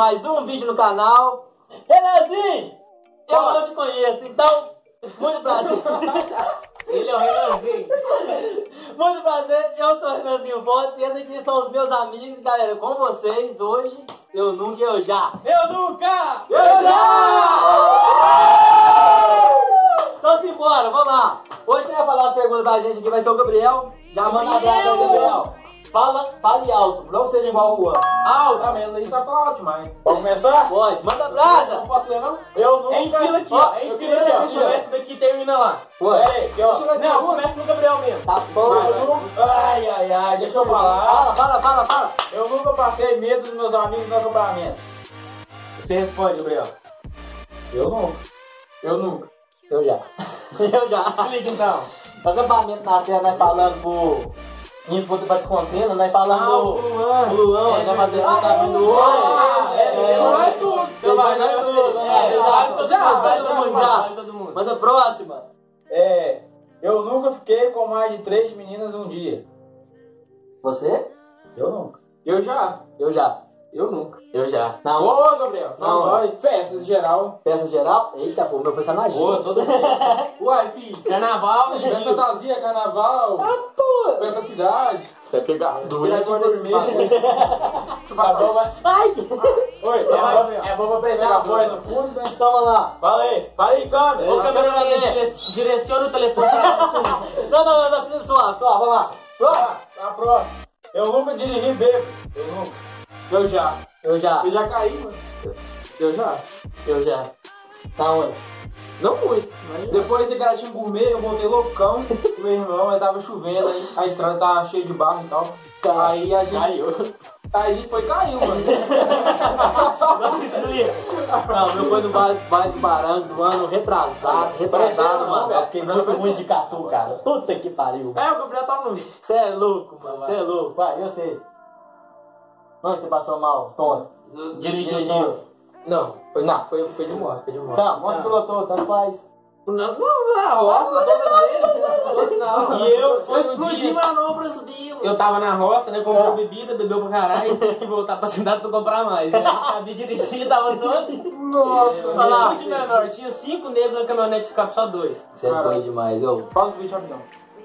mais um vídeo no canal. Renanzinho, eu não te conheço, então, muito prazer. Ele é o Renanzinho. Muito prazer, eu sou o Renanzinho Fontes e esses aqui são os meus amigos. Galera, com vocês hoje, eu nunca, eu já. Eu nunca! Eu já! Então simbora, vamos lá. Hoje quem vai falar as perguntas pra gente aqui vai ser o Gabriel. Já manda abraço aí, Gabriel. Fale alto, não seja igual o Juan. Alto! Ah, mas isso tá alto demais. Vamos começar? Pode, manda brasa. Não posso ler, não? Eu nunca... É em fila aqui, ó. É em fila aqui, ó. Deixa eu ver esse daqui termina lá. Ué. Pera aí, aqui, ó. Não, começa no Gabriel mesmo. Tá bom. Ai, deixa eu falar. Fala. Eu nunca passei medo dos meus amigos no acampamento. Você responde, Gabriel. Eu nunca. Eu já. Eu já. Explica então. O acampamento na serra, nós falando pro... Indo pra descontendo, nós falando pro Luan, nós fazer o caminho do olho. Não é tudo. Então vai tudo. Vale todo mundo. Manda a próxima. Eu nunca fiquei com mais de 3 meninas um dia. Você? Eu nunca. Eu já. Eu já. Eu nunca. Eu já. Não. Ô, Gabriel. Não. Não, festas geral. Festa geral? Eita, pô, meu foi só na Pô, gente. toda festa. Uai, fiz. Carnaval, festa fantasia, carnaval. Pô. Festa cidade. Você pegar Virador desse Ai! Oi, é bom pra prestar apoio no fundo, né? Toma lá. Fala aí, câmera. Ô, câmera, direciona o telefone. Não, suave, vamos lá. A próxima. Eu nunca dirigi bêbado. Eu nunca. Eu já. Eu já. Eu já caí, mano. Eu já. Tá onde? Não muito. Mas depois de Gratinho Gourmet, eu voltei loucão com meu irmão, aí tava chovendo, aí a estrada tava cheia de barro e tal. Aí a gente... Caiu. Aí a gente caiu, mano. Não, meu foi no Vale de Barranco do ano retrasado, mano. Eu fiquei muito ruim de catu, cara. Puta que pariu. O Gabriel tava no vídeo. Você é louco, mano. Você é louco. Vai, eu sei. Onde você passou mal? Tonto. Dirigiu. Não, foi de moto, Tá, onde pilotou? Tanto faz. Não, na roça, não. E eu fui explodir manobras, viu? Eu tava na roça, né, comprou bebida, bebeu pra caralho, e teve que voltar pra cidade pra comprar mais. Eu não sabia dirigir, tava todo. Nossa, muito menor, tinha 5 negros na caminhonete, cabe só 2. Você é doido demais, eu. Pausa o vídeo rapidão.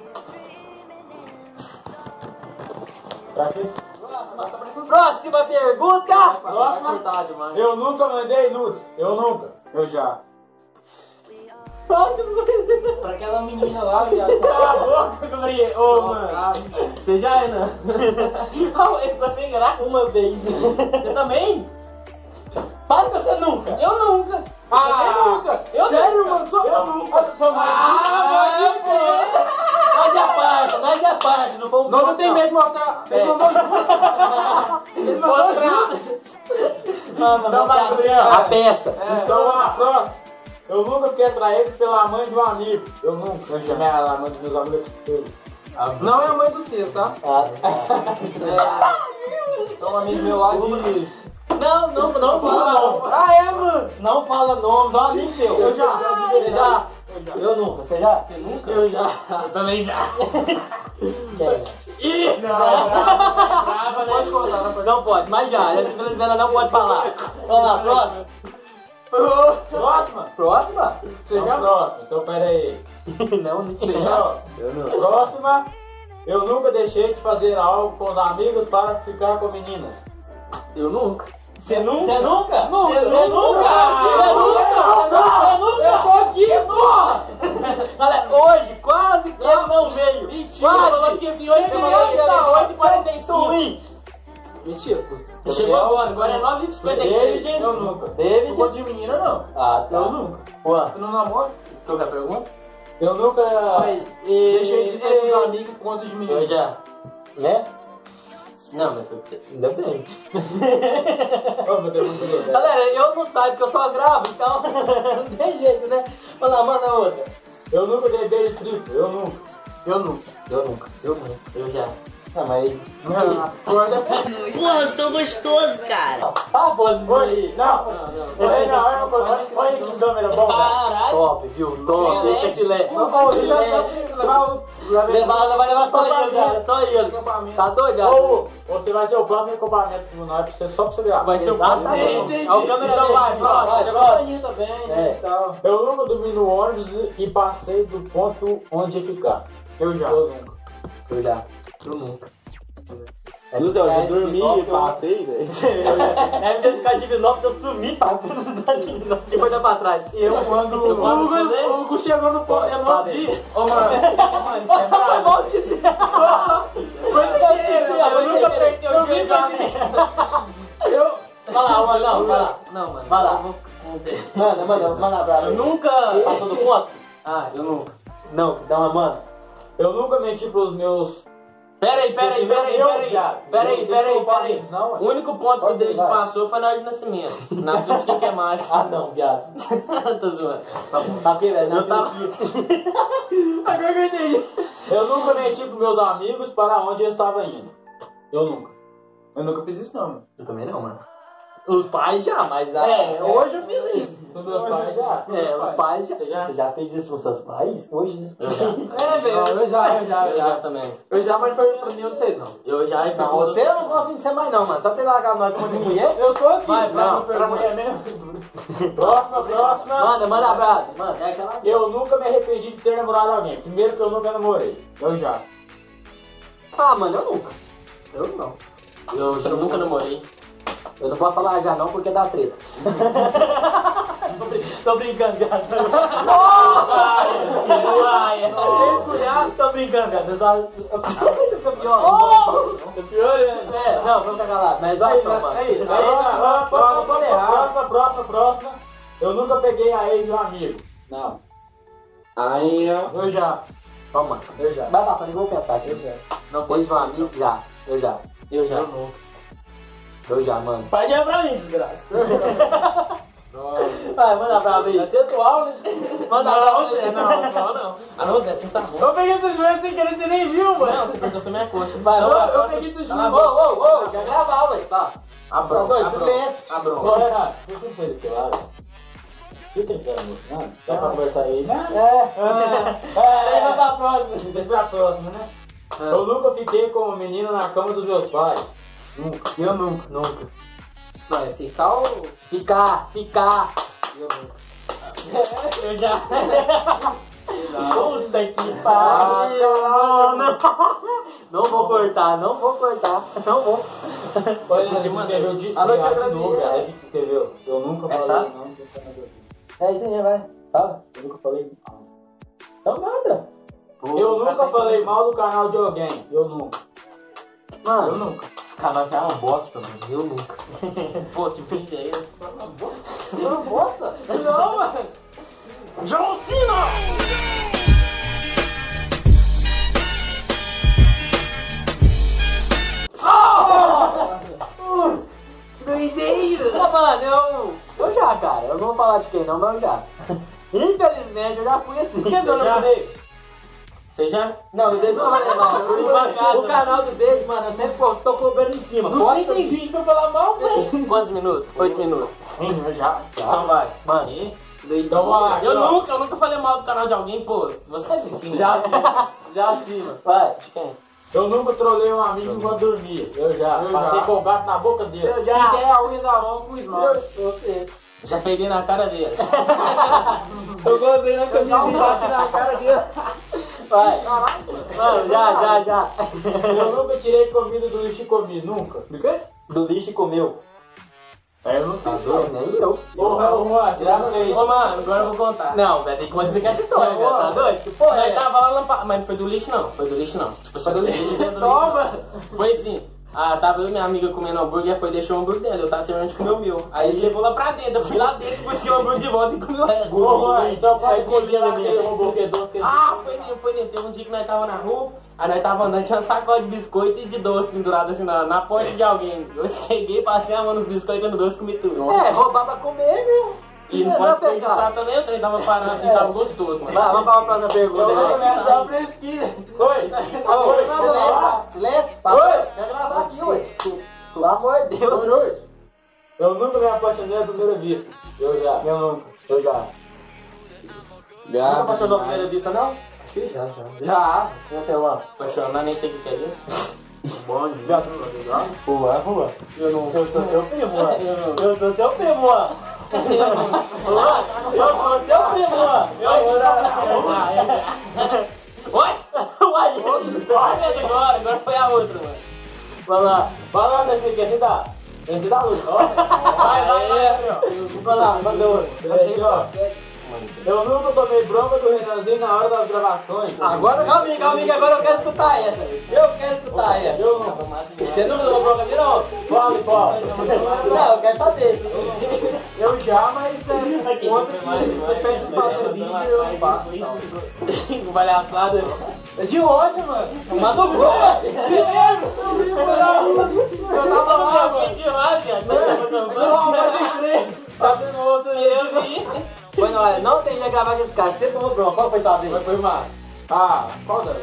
Pra quê? Próxima pergunta! Eu nunca mandei nudes. Eu nunca. Eu já. Próxima pergunta! Pra aquela menina lá, viado. Cala a boca, Gabriel. Ô, mano. Você já, Renan? Não, ele ficou sem graça. Uma vez. Você também? Para que você nunca! Eu nunca. Eu nunca! Sério, mano? Eu nunca. Pode crer. Nós é parte, não vamos. Não tem medo de mostrar. Vocês não vão Vocês não vão Então vai, Gabriel. A peça. Então vamos próxima. Eu nunca fiquei atraído pela mãe de um amigo. Eu nunca. Eu chamei a mãe dos meus amigos. Não é a mãe do Cês, tá? Então um amigo meu lá de... Não fala nome. Mano? Não fala nome, só um amigo seu. Eu já. Você já? Eu nunca. Você já? Você nunca? Eu já. Eu também já. Ih! Brava, né? Pode contar, não pode. Não pode, mas já. Essa brasileira não pode falar. Vamos lá, próxima. Próxima? Você já? Próxima. Então pera aí. Não, Você já? Eu não. Próxima. Eu nunca deixei de fazer algo com os amigos para ficar com meninas. Eu nunca. Você nunca? Você nunca? Nunca. Você nunca? Eu tô aqui, porra! Galera, hoje quase que ele não veio. Mentira, falou que ia vir 8h45. Mentira, pô. Chegou agora é 9h53. Eu nunca. David? Não vou de menina, não. Ah, tá. Eu nunca. Juan? Eu não namoro. Qual que é a pergunta? Eu nunca Deixei de sair com os amigos por conta de menina. Eu já. Né? Não, mas ainda bem. Galera, eu não saio porque eu só gravo, então não tem jeito, né? Vamos lá, manda outra. Eu nunca dei beijo triplo. Eu nunca. Eu já. Não, mas... Pô, eu sou gostoso, cara. Tá, pô, aí. Não, Olha que câmera boa. Caralho. Top, viu? Top. Esse é filé. Vai levar só ele, cara. Só ele. Tá doido, cara? Ou você vai ser o próximo acampamento do nós, só pra você ver. Vai ser o próximo. Exatamente. Ó, o câmera Então vai, vai. também. É. Eu nunca dormi no ônibus e passei do ponto onde ia ficar. Eu já. Eu já. Eu nunca. No céu, eu dormi e passei, velho. É porque ficar de Divinópolis, eu sumi pra Divinópolis. Depois dá pra trás. Eu quando. O Hugo chegou no ponto, eu não dia. Ô, mano, isso é bravo. Eu nunca apertei o joelho pra mim. Vai lá, mano, não, vai lá. Não, mano. Vai lá. Manda brava. Eu nunca. Passou do ponto? Ah, eu nunca. Não, dá uma mano. Eu nunca menti pros meus. Peraí. Não, O único ponto que o David passou foi na hora de nascimento. Nasceu de quem quer mais. Ah, não, viado. Tô zoando. Tá aqui, velho. Eu tava. Agora que eu entendi. Eu nunca menti pros meus amigos para onde eu estava indo. Eu nunca fiz isso, não, mano. Eu também não, mano. Os pais já, mas... Hoje eu fiz isso. Os meus pais já. Os pais já. Você Você já fez isso com seus pais? Hoje, né? Eu já. velho. Eu já Também. Eu já, mas foi pra nenhum de vocês, não. Eu já e Não, você não gosta de ser mais não, mano. Só ter largado nós como de mulher. Eu tô aqui. Vai, não, próxima pra mulher mesmo. Próxima. Manda abraço, mano. É aquela. Eu nunca me arrependi de ter namorado alguém. Primeiro que eu nunca namorei. Eu já. Ah, mano, eu nunca. Eu não. Eu já nunca namorei. Eu não posso falar já não porque dá treta. Tô brincando, cara. Tô brincando, cara. Fica pior. É pior, né? Não, vamos ficar calado. Mas olha só, mano. Próxima. Eu nunca peguei a ex de um amigo. Não. Aí, ó. Eu já. Toma. Eu já. Vai passando, eu vou pensar aqui. Eu já. Não foi de um amigo? Já. Eu já. Eu já. Eu já, mano. Pai de pra mim, desgraça. Vai, manda brava aí. Até atual, né? Manda brava aí. Não. Ah, não, Zé, você tá bom. Eu peguei esse joelho sem querer, você nem viu, mano. Não, você perdeu foi minha coxa. Vai, Eu peguei esse joelho. Ô, já gravava, ué. Tá. A bronca. A bronca. Bora. O que foi aquilo lá, velho? Você tem que emocionado? Dá pra conversar aí, né? Aí vai pra próxima. Tem pra próxima, né? Eu nunca fiquei com uma menina na cama dos meus pais. Nunca. Eu nunca. Não, é ficar ou... Ficar. Eu nunca. Eu já. Puta que pariu. Não vou cortar. Não vou. Olha, você escreveu de A noite de agradecida. novo, cara. O que você escreveu? Eu nunca É falei chato? não. É isso aí, vai. Tá? Eu nunca falei não. Então nada. Eu nunca falei mal do canal de alguém. Eu nunca. Mano. Eu nunca. Esse canal já é uma bosta, mano. Eu nunca. Pô, que vídeo é esse? Não gosta? Não, mano. John Cena! Doideira! Mano, eu já, cara. Eu não vou falar de quem não, mas eu já. Infelizmente, eu já fui assim. Eu já falei. Você já? Não, o dedo não vai levar. O canal do dedo, mano, eu sempre tô cobrando em cima. Não tem vídeo pra falar mal, velho. Quantos minutos? 8 minutos. Eu já. Então vai. Mano, Então vamos lá. Eu nunca falei mal do canal de alguém, pô. Você é enfim. já acima. Vai. De quem? Eu nunca trolei um amigo enquanto dormia. Eu já. Passei com o gato na boca dele. Eu já. E tem a unha da mão com o esmalte. Você. Já peguei na cara dele. Eu gostei na camisa e bate na cara dele. Vai. Mano, já. Eu nunca tirei comida do lixo e comi. Nunca. Do lixo e comeu. Eu não fiz isso. Nem eu. Porra, já fez. Ô, mano, agora eu vou contar. Não, velho, tem que explicar essa história, velho. Tá doido? Que porra Nós é? tava lá na... Mas não foi do lixo, não. Foi do lixo, não. Tipo, foi do lixo. Toma! Foi assim. Tava eu e minha amiga comendo hambúrguer, foi deixou o hambúrguer dela, eu tava terminando de comer o meu. Aí ele levou lá pra dentro, eu fui lá dentro, busquei o hambúrguer de volta e comi lá. Então qual é lá aquele hambúrguer doce que ele... Foi dentro. Teve um dia que nós tava na rua, aí nós tava andando, tinha uma sacola de biscoito e de doce pendurado assim na porta de alguém. Eu cheguei, passei a mão nos biscoitos e no doce e comi tudo. É, roubar pra comer, meu. E não pode desperdiçar também, o trem tava parado e tava gostoso, mano. Vai, vamos pra uma próxima pergunta. Dá pra esquina. Oi! Oi! Quer gravar aqui, ué? Pelo amor de Deus. Eu nunca me apaixonei à primeira vista. Eu já. Eu nunca. Eu já. Nunca apaixonou à primeira vista, não? Acho que já. Já. E você, mano? Apaixonar, nem sei o que é isso. Bom dia, tudo legal? Rua. Eu não. Eu sou seu primo, mano. Eu Eu sou seu primo, mano. Eu sou seu primo, mano. Oi? Uai, Agora foi a outra, mano. vai lá. Vai lá, meu filho, quer se dar? Quer se dar luz? Vai lá, manda outro. Peraí, ó. Eu nunca tomei bronca do Renanzinho na hora das gravações. Agora, calma, que agora eu quero escutar essa. Eu quero escutar essa. Eu nunca. Você nunca tomou bronca de não? Fala, qual? Não, eu quero saber. Eu já, mas conta que você pede pra fazer vídeo e eu não faço. Então. Palhaçada. É de hoje, mano. Mandou bronca. Eu tava lá, mano. De lá, viado. Tá vendo outro aí? Eu vi. Pois não, olha, não tem que gravar com esse cara. Você tomou bronca. Qual foi sua vez? Foi mais. Ah, qual das?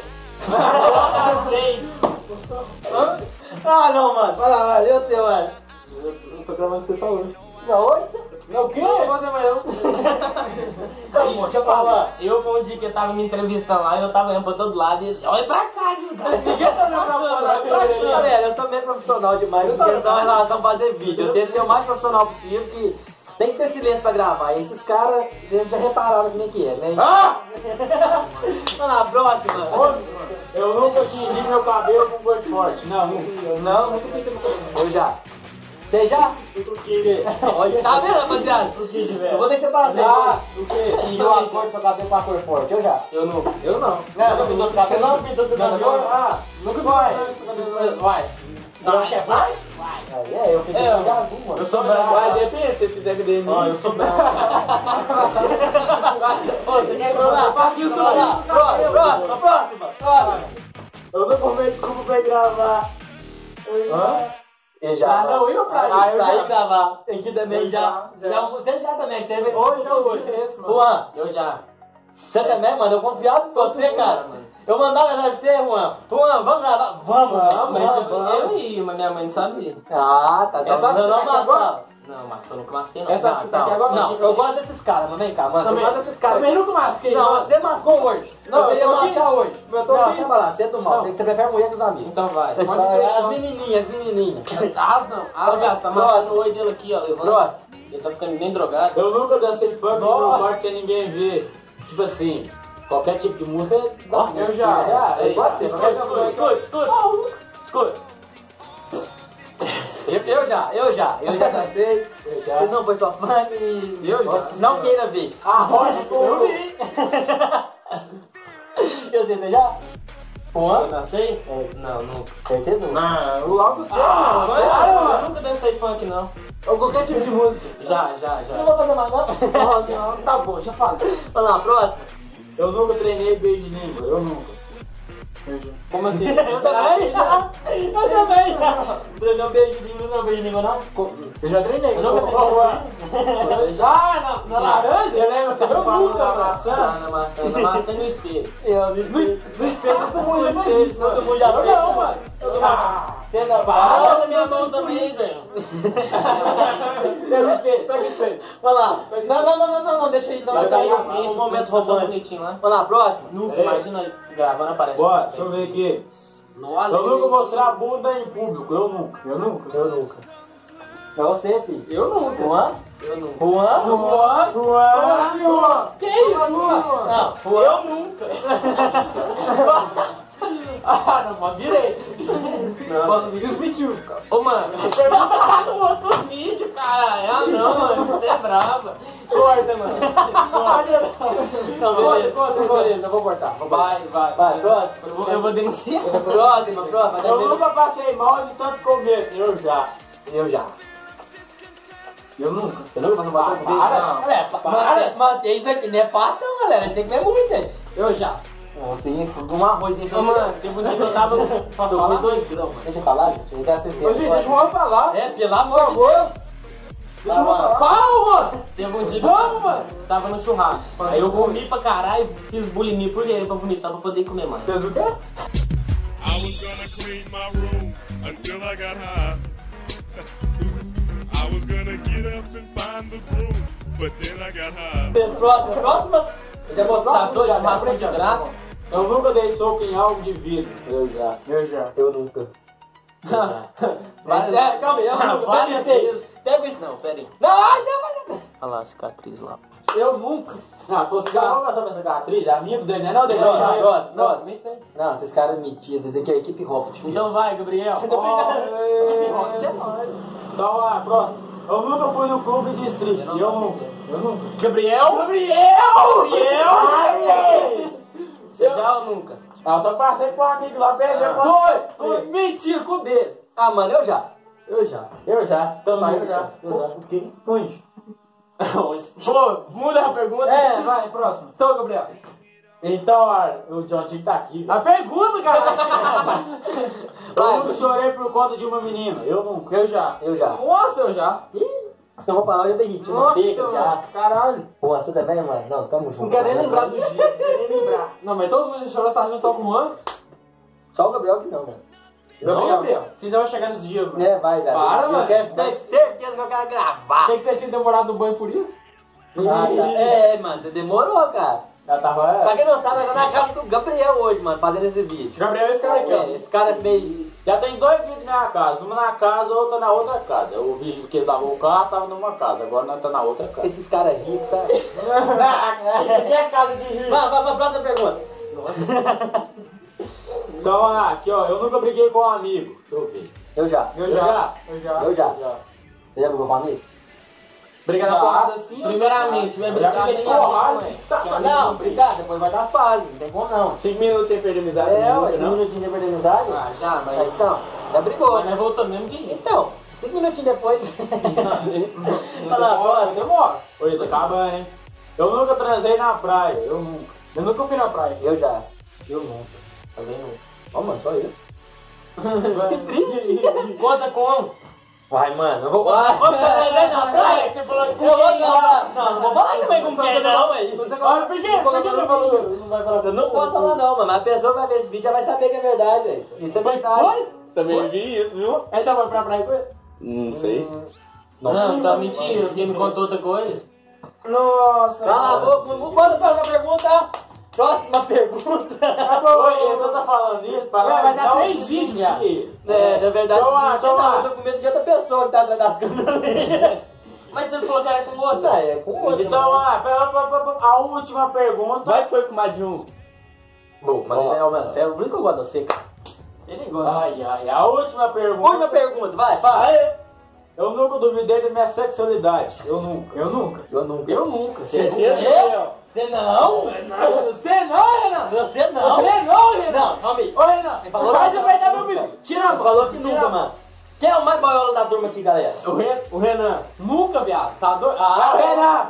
Ah, não, mano. Vai lá, eu sei, mano. Eu tô gravando você só hoje. Não, hoje Não, o quê? Você vai não? deixa eu falar. Eu fui um dia que eu tava me entrevistando lá e eu tava olhando pra todo lado e ele, olha pra cá, desgraçado. Galera, eu sou meio profissional demais em questão em relação a fazer vídeo. Eu tento ser o mais profissional possível, que tem que ter silêncio pra gravar. E esses caras, já repararam como é que é, né? Ah! Vamos lá, próxima. Eu nunca tingi meu cabelo com cor forte. Não, nunca. Não, nunca fica no cabelo. Eu já. Você já? O que? Olha, tá vendo, rapaziada? O que tiver? Eu vou ter que separar vocês. Já? O que? E eu a cor do seu cabelo com a cor forte. Eu já. Eu não. Eu não. Não pintou seu cabelo? Não pintou seu cabelo? Ah, nunca vai. Vai. Não quer mais? Aí eu fiquei de azul, mano. Eu sou branco. Vai, depende, se você fizer academia. Ó, eu sou branco. Ô, você quer falar? Próxima. Eu não vou ver desculpa pra gravar. Eu já. Ah, não, eu pra Ah, eu já. já gravar. Tem que também Eu já. já. Você já também, que você vê. Hoje eu conheço, mano. Juan, Eu já. você também, mano? Eu confiava em você, cara. Eu mandava mensagem pra você, Juan. Juan, vamos gravar? Vamos. Mas eu ia, mas minha mãe não sabia. Ah, tá. Essa Não, que você tá aqui mascava. Não, mas eu nunca masquei não. Essa que você tá aqui agora? Não, eu gosto desses caras, mas vem cá, mano. Eu gosto desses caras. Também nunca masquei. Não, você mascou hoje. Não, Você eu ia tô aqui. mascar hoje. Eu tô Não, aqui. você vai lá, você é do mal. Não. Você prefere mulher que os amigos. Então vai. Pode As crer. menininhas. As não. Ah, gato, tá amassando o oi dele aqui, ó. Levando. Próximo. Ele tá ficando nem drogado. Eu nunca dancei funk no Nossa. meu quarto sem ninguém ver. Tipo assim, qualquer tipo de música. Eu Já. já. Pode ser. Escuta. Eu já dancei. Eu já. Se não foi só funk e Eu já. não queira ver. A roda Eu vi. Eu sei, você já? Eu dancei? Não, nunca. Certeza? Não, o alto seu, Ah, não. eu nunca dancei funk, não. Ou qualquer tipo de música. Já. Não vou fazer mais, não. Nossa, tá bom, já falei. Vamos lá, próximo. Eu nunca treinei beijo de língua, eu nunca. Como assim? Eu também. Treinou beijo de língua, não beijo de língua, não? Eu já treinei. Eu nunca Você já? Na laranja? Você lembra? Você nunca, Na maçã? maçã e no espelho. Eu no espelho. No espelho, todo mundo no espelho. Todo mundo já fez. Não, mano. Você não Ah, vai. na minha mão também, velho. Pega o espelho, pega o espelho. Vai lá. Não, deixa aí. Não, Vai tá aí tá um momento tá romântico. bonitinho lá. Vai lá, próximo. Nunca, imagina aí, gravando aparece. Bora, deixa eu ver aqui. Nossa, Eu nunca mostrar a bunda em público, eu nunca. É você, filho. Eu nunca. Juan? Eu nunca. Juan? Juan! Que isso? Não, Juan. Eu nunca. Ah, não pode direito. Posso me desmentir, cara. Ô, mano, a pergunta tá no outro vídeo, caralho. Ah, não, mano, você é brava. Corta, mano. Não, Beleza, eu vou cortar. Vai. Vai, próximo. Eu vou denunciar. Próximo. Eu nunca passei mal de tanto comer, eu já. Eu já. Eu nunca. Eu nunca passei mal com Para. Galera, manter isso aqui não é fácil não, galera. A gente tem que ver muito, hein? Eu já. Sim, um arrozinho. Ô, mano, teve um dia que eu tava. Posso falar? 2 grãos, mano. Deixa eu falar, gente. Eu quero assistir. Ô, gente, deixa o Juan falar. É, pelo amor de Deus. Deixa eu falar. Fala, mano! Teve um dia que Vamos, mano. eu tava no churrasco. Aí eu comi pra caralho, fiz bulimia por ele pra vomitar pra poder comer mais. Fez o quê? I was gonna clean my room until I got high. I was gonna get up and find the broom, but then I got high. Próxima. Já mostrou? Tá doido de máscara de graça? Eu nunca dei soco em algo de vidro. Eu já. Eu nunca. Calma aí, eu nunca. Várias vezes. Pega isso não, pera aí. Não. Olha lá a cicatriz lá. Eu nunca. Não, se fosse já não passar pra essa cicatriz, a minha do dele, não é dele. Nossa. Nem tem. Não, esses caras metidos, daqui é a equipe Rocket. Então vai, Gabriel. Você tá brincando? Então, pronto. Eu nunca fui no clube de strip. Eu nunca. Gabriel? Você já ou nunca? Eu só passei com um amigo lá, perdeu. Foi! Mentira, com o dele. Ah, mano, eu já. Eu já. Também, eu já. Onde? Onde? Pô, muda a pergunta. Vai, próximo. Então, Gabriel. Então, o John tinha que tá aqui. A pergunta, cara. Eu nunca chorei por conta de uma menina. Eu nunca. Eu já. Nossa, eu já. Se eu vou falar, eu já dei hit. Nossa, já. caralho. Pô, você também, mano? Não, tamo junto. Não quero nem lembrar do dia. Não, mas todo mundo já chorou, você tava junto só com o ano? Só o Gabriel que não, mano. Não, Gabriel. Vocês vão chegar nesse dia, mano. Vai, velho. Para, mano. Eu tenho certeza que eu quero gravar. Achei que você tinha demorado no banho por isso? Mano, demorou, cara. Já tava. Pra quem não sabe, eu tô na casa do Gabriel hoje, mano, fazendo esse vídeo. Gabriel é esse cara aqui, ó. Esse cara meio... Já tem 2 vídeos na minha casa. Uma na casa, outra na outra casa. O vídeo que eles davam o carro tava numa casa. Agora nós tá na outra casa. Esses caras ricos, sabe? Isso aqui é casa de rico. Vai, próxima pergunta. Então, aqui, ó. Eu nunca briguei com um amigo. Deixa eu ver. Eu já. Eu já. Você já brigou com um amigo? Briga na porrada assim. Primeiramente, vai brigar nem porrada. Não, brigar, depois vai dar as pazes. Não tem como não. 5 minutos sem perder amizade. Ué, 5 não? minutinhos de perder amizade. Ah, já, mas... Então, já brigou. Mas nós voltamos mesmo dia. Então, 5 minutinhos depois. Fala, bora. Demora. Oi, tá acabando, hein? Eu nunca transei na praia. Eu nunca fui na praia. Eu já. Eu nunca. Também não. Ó, mano, só eu. Conta como? Vai, mano, eu vou falar. Na praia? Você falou que... Não, não vou falar também com quem não, aí. Por quê? Por que você falou? Não vai falar. Eu não posso falar não, mano. Mas a pessoa que vai ver esse vídeo já vai saber que é verdade, velho. Isso é verdade. Também vi isso, viu? Aí já foi pra praia com ele? Não sei. Não, tá mentindo, porque me contou outra coisa. Nossa. Cala a boca, bora pra outra pergunta. Próxima pergunta. Oi, você tá falando isso para vai dar 3 vídeos já. Na verdade, Então, eu tô com medo de outra pessoa que tá atrás das câmeras. Mas você falou que era com outra? Não, é com outra. Então, a última pergunta. Vai que foi com o Madjum. Bom, mas mano, você é o único que eu gosto de você, cara. Ele gosta. Ai, a última pergunta. Última pergunta, vai, fala. Eu nunca duvidei da minha sexualidade. Eu nunca. Eu nunca. Certeza? Você não? Você não, Renan? Você não? Você não, Renan? Não, calma aí. Ô, Renan, falou vai que- apertar meu bico. Tira a mão. Falou que nunca, mano. Quem é o mais boiola da turma aqui, galera? O Renan. Nunca, viado. Tá doido? É o Renan.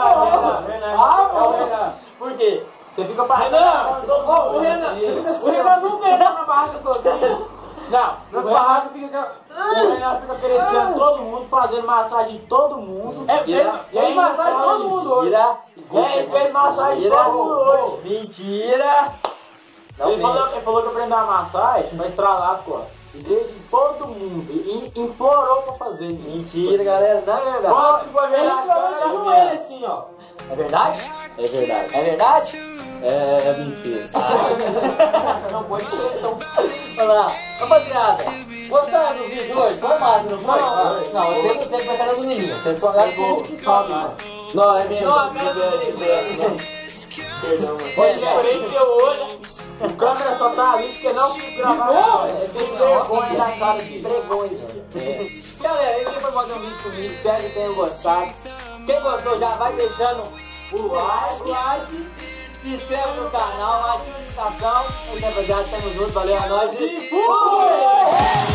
Por quê? Você fica passando. O Renan nunca entra na barraca sozinho. Não, nas barracas fica. O Renan fica crescendo todo mundo, fazendo massagem em todo mundo. Ele massagem todo mundo hoje. Mentira. Ele fez massagem em todo mundo hoje. Mentira. Não Ele falou que aprendeu a massagem pra estralar as costas. E fez em todo mundo. E implorou pra fazer. Mentira, galera. Não é verdade. Quase foi Ele verdade. entrou de joelho assim, ó. É verdade? É verdade. É verdade? É mentira. Não pode ser, então. Olha lá. Rapaziada, gostaram do vídeo hoje? Foi massa, não foi? Não, você vai sair do menino. Você foi lá com que sobe, mano. Não, é mesmo. Não, a cara dele. Perdão, mano. Ele apareceu hoje. O câmera só tá ali porque não quis gravar. Ele tem vergonha na cara de vergonha. Galera, esse foi mais um vídeo comigo. Espero que tenham gostado. Quem gostou já vai deixando o like. Se inscreve no canal, ativa a notificação. E rapaziada, tamo junto. Valeu, é nóis. E fui!